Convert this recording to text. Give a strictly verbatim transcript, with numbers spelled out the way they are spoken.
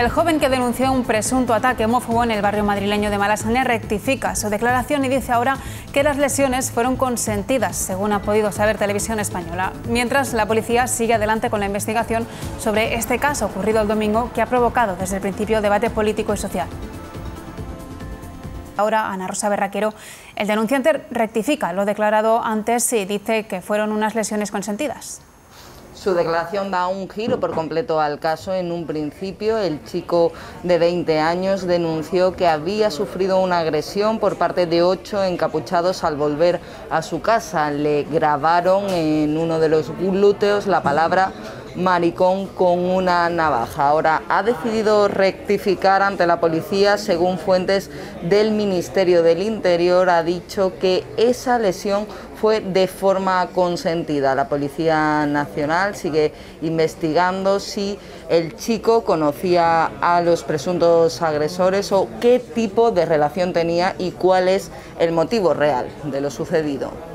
El joven que denunció un presunto ataque homófobo en el barrio madrileño de Malasaña rectifica su declaración y dice ahora que las lesiones fueron consentidas, según ha podido saber Televisión Española. Mientras, la policía sigue adelante con la investigación sobre este caso ocurrido el domingo, que ha provocado desde el principio debate político y social. Ahora, Ana Rosa Berraquero, el denunciante rectifica lo declarado antes y dice que fueron unas lesiones consentidas. Su declaración da un giro por completo al caso. En un principio, el chico de veinte años denunció que había sufrido una agresión por parte de ocho encapuchados al volver a su casa. Le grabaron en uno de los glúteos la palabra maricón con una navaja. Ahora ha decidido rectificar ante la policía. Según fuentes del Ministerio del Interior, ha dicho que esa lesión fue de forma consentida. La Policía Nacional sigue investigando si el chico conocía a los presuntos agresores o qué tipo de relación tenía y cuál es el motivo real de lo sucedido.